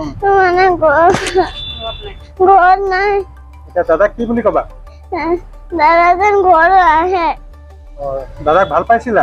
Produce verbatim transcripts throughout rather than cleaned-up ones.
মানে ঘৰ ঘৰ নাই এতিয়া দাদাক কি বুলি কবা দাদাজন ঘৰ আহে দাদাক ভাল পাইছিলা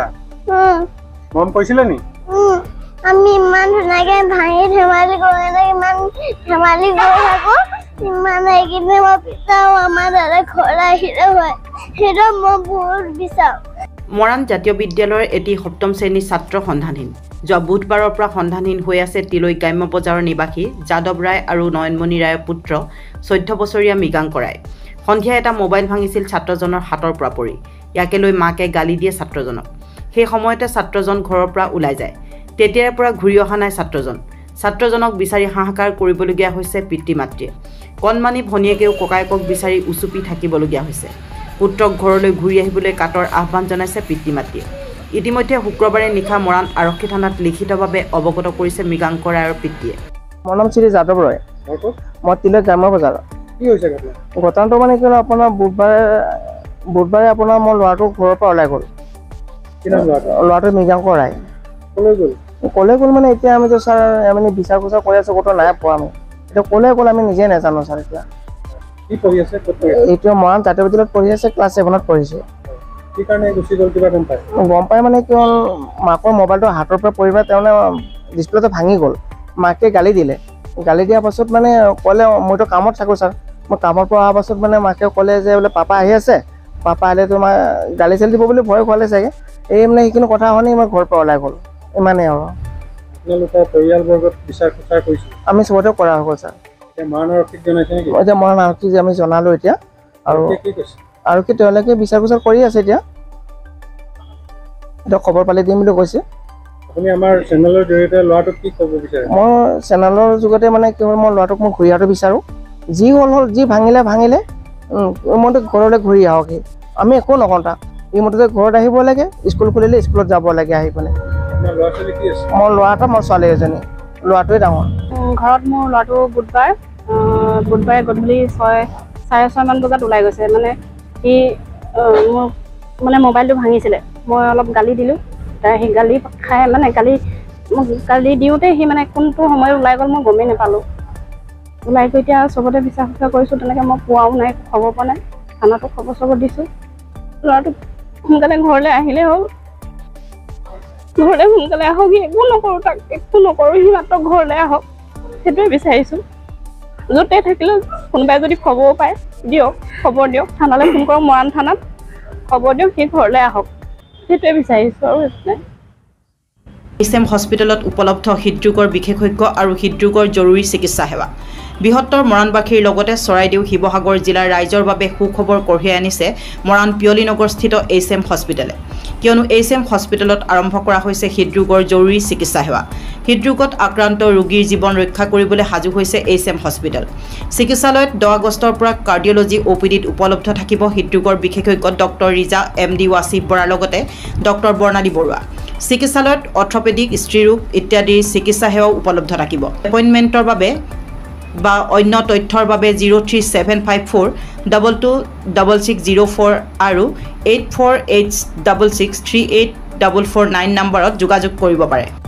মন কৈছিলে নি আমি ইমান ধুনীয়াকে ভাঙি ধেমালি কৰি ইমান ধেমালি কৰি থাকো ইমান এইকেইদিন মই বিচাৰো আমাৰ দাদা ঘৰ আহিলে হয় সেইটো মই বহুত বিচাৰো মৰাণ জাতীয় বিদ্যালয়ৰ এটি সপ্তম শ্ৰেণীৰ ছাত্ৰ সন্ধানহীন যোৱা বুধবাৰৰ পৰা সন্ধানহীন হৈ আছে তিলৈ গ্ৰাম্য বজাৰৰ নিবাসী যাদৱ ৰায় আৰু নয়নমণি ৰায়ৰ পুত্ৰ চৈধ্য বছৰীয়া মৃগাংক ৰায় সন্ধিয়া এটা মোবাইল ভাঙিছিল ছাত্ৰজনৰ হাতৰ পৰা পৰি ইয়াকে লৈ মাকে গালি দিয়ে ছাত্ৰজনক সেই সময়তে ছাত্ৰজন ঘৰৰ পৰা ওলাই যায় তেতিয়াৰ পৰা ঘূৰি অহা নাই ছাত্ৰজন ছাত্ৰজনক বিচাৰি হাহাকাৰ কৰিবলগীয়া হৈছে পিতৃ মাতৃয়ে কণমানি ভনীয়েকেও ককায়েকক বিচাৰি উচুপি থাকিবলগীয়া হৈছে পুত্ৰক ঘৰলৈ ঘূৰি আহিবলৈ কাটৰ আহ্বান জনাইছে পিতৃ মাতৃয়ে ইতিমধ্যে শুক্ৰবাৰে নিশা মৰাণ আৰক্ষী থানাত লিখিতভাৱে অৱগত কৰিছে মৃগাংক ৰায়ৰ পিতৃয়ে মোৰ নাম শ্ৰী যাদৱ ৰয় মই তিলৈ গ্ৰাম্য বজাৰ কি হৈছে ঘটনাটো মানে কি হ'ল আপোনাৰ বুধবাৰে বুধবাৰে আপোনাৰ মোৰ ল'ৰাটো ঘৰৰ পৰা ওলাই গ'ল ল'ৰাটো মৃগাংক ৰায় ক'লে গ'ল মানে এতিয়া আমিতো ছাৰ আমি বিচাৰ খোচাৰ কৰি আছোঁ ক'তো নাই পোৱা আমি এতিয়া ক'লে গ'ল আমি নিজে নাজানো ছাৰ এতিয়া কি পঢ়ি আছে এইটো মৰাণ জাতীয় বিদ্যালয়ত পঢ়ি আছে ক্লাছ ছেভেনত পঢ়িছে কি কাৰণে গুচি গ'ল কিবা গম পায় গম পাই মানে কি হ'ল মাকৰ মোবাইলটো হাতৰ পৰা পৰি পেলাই তেওঁ ডিছপ্লেটো ভাঙি গ'ল মাকে গালি দিলে গালি দিয়াৰ পাছত মানে ক'লে মইতো কামত থাকোঁ ছাৰ মই কামৰ পৰা অহাৰ পাছত মানে মাকে ক'লে যে বোলে পাপা আহি আছে পাপা আহিলে তোমাৰ গালি চালি দিব বুলি ভয় খোৱালে চাগে এই মানে সেইখিনি কথা শুনি মই ঘৰৰ পৰা ওলাই গ'ল ইমানেই আৰু আপোনালোকৰ পৰিয়ালবৰ্গত বিচাৰ খোচাৰ কৰিছোঁ আমি চবতে কৰা হ'ব ছাৰ এতিয়া মৰাণ আৰক্ষীক জনাইছে নেকি এতিয়া মৰাণ আৰক্ষীক আমি জনালোঁ এতিয়া আৰু কি কৈছে আৰক্ষী তেওঁলোকে বিচাৰ খোচাৰ কৰি আছে এতিয়া এতিয়া খবৰ পালে দিম বুলি কৈছে আপুনি আমাৰ চেনেলৰ জৰিয়তে ল'ৰাটোক কি ক'ব বিচাৰে মই চেনেলৰ যোগতে মানে কি হ'ল মই ল'ৰাটোক মই ঘূৰি অহাটো বিচাৰোঁ যি হ'ল হ'ল যি ভাঙিলে ভাঙিলে মইতো ঘৰলৈ ঘূৰি আহক আমি একো নকওঁ তাক ই মুঠতে ঘৰত আহিব লাগে স্কুল খুলিলে স্কুলত যাব লাগে আহি পেলাই ল'ৰা ছোৱালী কি আছে মোৰ ল'ৰা এটা মোৰ ছোৱালী এজনী ল'ৰাটোৱে ডাঙৰ ঘৰত মোৰ ল'ৰাটো বুধবাৰ বুধবাৰে গধূলি ছয় চাৰে ছয়মান বজাত ওলাই গৈছে মানে সি মোক মানে মোবাইলটো ভাঙিছিলে মই অলপ গালি দিলোঁ তাৰ সি গালি খাই মানে গালি মোক গালি দিওঁতে সি মানে কোনটো সময়ত ওলাই গ'ল মই গমেই নাপালোঁ ওলাই গৈ এতিয়া চবতে বিচাৰ খোচাৰ কৰিছোঁ তেনেকৈ মই পোৱাও নাই খবৰ পোৱা নাই থানাতো খবৰ চবৰ দিছোঁ ল'ৰাটো সোনকালে ঘৰলৈ আহিলে হ'ল ঘৰলৈ সোনকালে আহক সি একো নকৰোঁ তাক একো নকৰোঁ সি মাত্ৰ ঘৰলৈ আহক সেইটোৱে বিচাৰিছোঁ য'তে থাকিলেও কোনোবাই যদি খবৰ পায় দিয়ক খবৰ দিয়ক থানালৈ ফোন কৰক মৰাণ থানাত খবৰ দিয়ক সি ঘৰলৈ আহক সেইটোৱে বিচাৰিছোঁ আৰু একো নাই এছ এম হস্পিটেলত উপলব্ধ হৃদৰোগৰ বিশেষজ্ঞ আৰু হৃদৰোগৰ জৰুৰী চিকিৎসা সেৱা বৃহত্তৰ মৰাণবাসীৰ লগতে চৰাইদেউ শিৱসাগৰ জিলাৰ ৰাইজৰ বাবে সুখবৰ কঢ়িয়াই আনিছে মৰাণ পিয়লিনগৰস্থিত এইচ এম হস্পিটেলে কিয়নো এইচ এম হস্পিটেলত আৰম্ভ কৰা হৈছে হৃদৰোগৰ জৰুৰী চিকিৎসা সেৱা হৃদৰোগত আক্ৰান্ত ৰোগীৰ জীৱন ৰক্ষা কৰিবলৈ সাজু হৈছে এইচ এম হস্পিটেল চিকিৎসালয়ত দহ আগষ্টৰ পৰা কাৰ্ডিঅলজি অ' পি ডিত উপলব্ধ থাকিব হৃদৰোগৰ বিশেষজ্ঞ doctor Riza M D Wasif বৰাৰ লগতে ডক্টৰ বৰ্ণালী বৰুৱা চিকিৎসালয়ত অৰ্থপেডিক স্ত্ৰীৰোগ ইত্যাদিৰ চিকিৎসা সেৱাও উপলব্ধ থাকিব এপইণ্টমেণ্টৰ বাবে বা অন্য তথ্যৰ বাবে zero' three seven five four double two double six zero' four আৰু eight four eight double six three eight double four nine নম্বৰত যোগাযোগ কৰিব পাৰে।